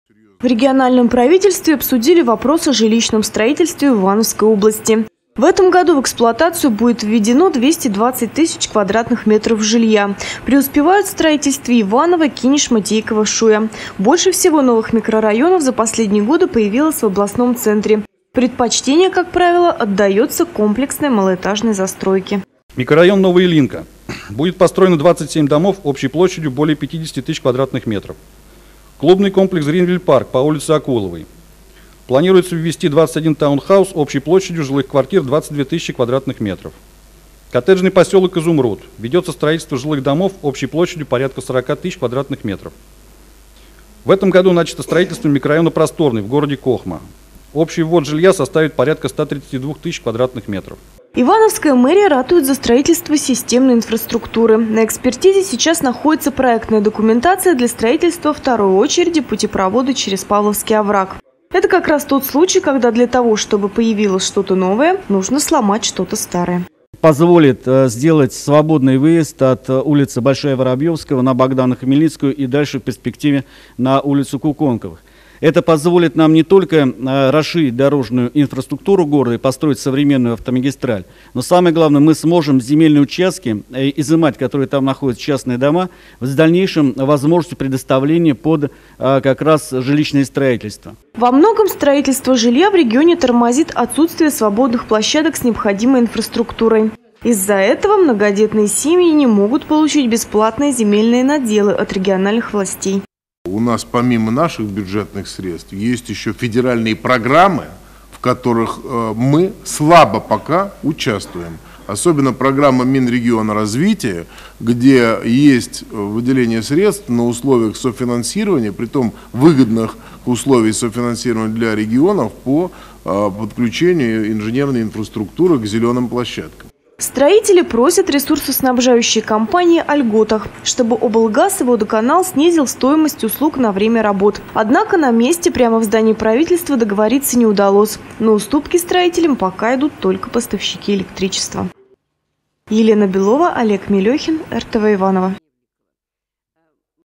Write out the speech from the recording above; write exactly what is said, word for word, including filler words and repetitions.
В региональном правительстве обсудили вопрос о жилищном строительстве в Ивановской области. В этом году в эксплуатацию будет введено двести двадцать тысяч квадратных метров жилья. Преуспевают в строительстве Иваново, Кинеш, Матейково, Шуя. Больше всего новых микрорайонов за последние годы появилось в областном центре. Предпочтение, как правило, отдается комплексной малоэтажной застройке. Микрорайон Новая Ильинка. Будет построено двадцать семь домов общей площадью более пятидесяти тысяч квадратных метров. Клубный комплекс Гринвилл-парк по улице Акуловой. Планируется ввести двадцать один таунхаус общей площадью жилых квартир двадцать две тысячи квадратных метров. Коттеджный поселок Изумруд. Ведется строительство жилых домов общей площадью порядка сорока тысяч квадратных метров. В этом году начато строительство микрорайона Просторный в городе Кохма. Общий ввод жилья составит порядка ста тридцати двух тысяч квадратных метров. Ивановская мэрия ратует за строительство системной инфраструктуры. На экспертизе сейчас находится проектная документация для строительства второй очереди путепровода через Павловский овраг. Это как раз тот случай, когда для того, чтобы появилось что-то новое, нужно сломать что-то старое. Позволит сделать свободный выезд от улицы Большая Воробьевского на Богдана Хмельницкую и дальше в перспективе на улицу Куконковых. Это позволит нам не только расширить дорожную инфраструктуру города и построить современную автомагистраль, но самое главное, мы сможем земельные участки изымать, которые там находятся, частные дома, с дальнейшим возможностью предоставления под как раз жилищное строительство. Во многом строительство жилья в регионе тормозит отсутствие свободных площадок с необходимой инфраструктурой. Из-за этого многодетные семьи не могут получить бесплатные земельные наделы от региональных властей. У нас помимо наших бюджетных средств есть еще федеральные программы, в которых мы слабо пока участвуем. Особенно программа Минрегиона развития, где есть выделение средств на условиях софинансирования, притом выгодных условий софинансирования для регионов по подключению инженерной инфраструктуры к зеленым площадкам. Строители просят ресурсоснабжающие компании о льготах, чтобы облгаз и водоканал снизил стоимость услуг на время работ. Однако на месте прямо в здании правительства договориться не удалось. На уступки строителям пока идут только поставщики электричества. Елена Белова, Олег Мелехин, эр тэ вэ Иваново.